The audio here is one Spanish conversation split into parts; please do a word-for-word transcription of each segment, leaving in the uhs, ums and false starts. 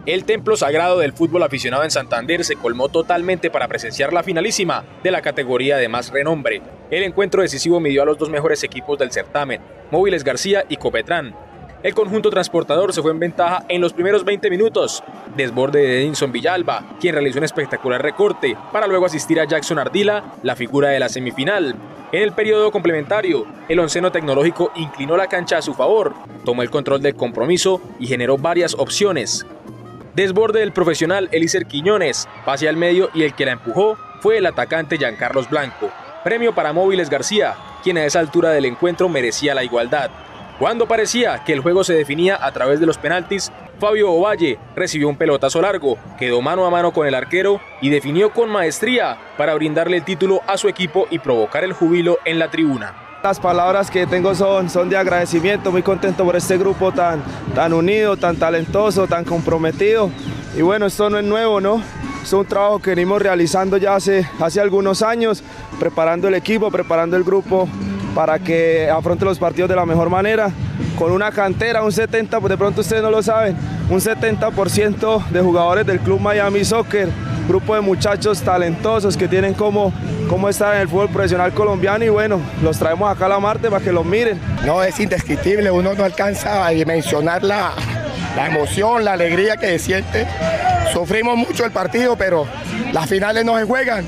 El templo sagrado del fútbol aficionado en Santander se colmó totalmente para presenciar la finalísima de la categoría de más renombre. El encuentro decisivo midió a los dos mejores equipos del certamen, Móviles García y Copetrán. El conjunto transportador se fue en ventaja en los primeros veinte minutos. Desborde de Edinson Villalba, quien realizó un espectacular recorte, para luego asistir a Jackson Ardila, la figura de la semifinal. En el periodo complementario, el onceno tecnológico inclinó la cancha a su favor, tomó el control del compromiso y generó varias opciones. Desborde del profesional Elícer Quiñones, pase al medio y el que la empujó fue el atacante Giancarlos Blanco. Premio para Móviles García, quien a esa altura del encuentro merecía la igualdad. Cuando parecía que el juego se definía a través de los penaltis, Fabio Ovalle recibió un pelotazo largo, quedó mano a mano con el arquero y definió con maestría para brindarle el título a su equipo y provocar el júbilo en la tribuna. Las palabras que tengo son, son de agradecimiento, muy contento por este grupo tan, tan unido, tan talentoso, tan comprometido. Y bueno, esto no es nuevo, ¿no? Es un trabajo que venimos realizando ya hace, hace algunos años, preparando el equipo, preparando el grupo para que afronte los partidos de la mejor manera, con una cantera, un setenta por ciento, de pronto ustedes no lo saben, un setenta por ciento de jugadores del Club Miami Soccer, grupo de muchachos talentosos que tienen como, como estar en el fútbol profesional colombiano y bueno, los traemos acá a la Marte para que los miren. No, es indescriptible, uno no alcanza a dimensionar la, la emoción, la alegría que se siente. Sufrimos mucho el partido, pero las finales no se juegan,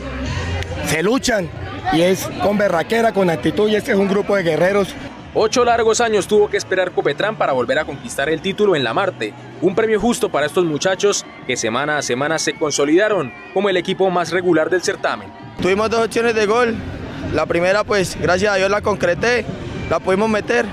se luchan. Y es con berraquera, con actitud, y este es un grupo de guerreros. Ocho largos años tuvo que esperar Copetrán para volver a conquistar el título en la Marte. Un premio justo para estos muchachos que semana a semana se consolidaron como el equipo más regular del certamen. Tuvimos dos opciones de gol. La primera, pues, gracias a Dios la concreté, la pudimos meter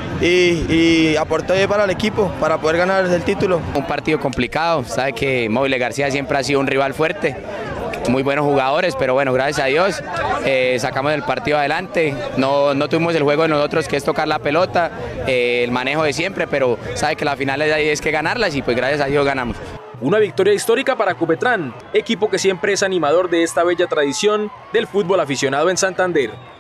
y, y aporté para el equipo para poder ganar el título. Un partido complicado, sabe que Móviles García siempre ha sido un rival fuerte. Muy buenos jugadores, pero bueno, gracias a Dios eh, sacamos el partido adelante. No, no tuvimos el juego de nosotros, que es tocar la pelota, eh, el manejo de siempre, pero sabe que la final es, es que ganarlas y pues gracias a Dios ganamos. Una victoria histórica para Copetrán, equipo que siempre es animador de esta bella tradición del fútbol aficionado en Santander.